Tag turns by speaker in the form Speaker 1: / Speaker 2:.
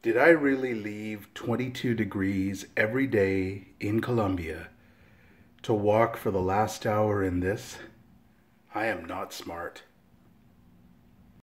Speaker 1: Did I really leave 22 degrees every day in Colombia to walk for the last hour in this? I am not smart.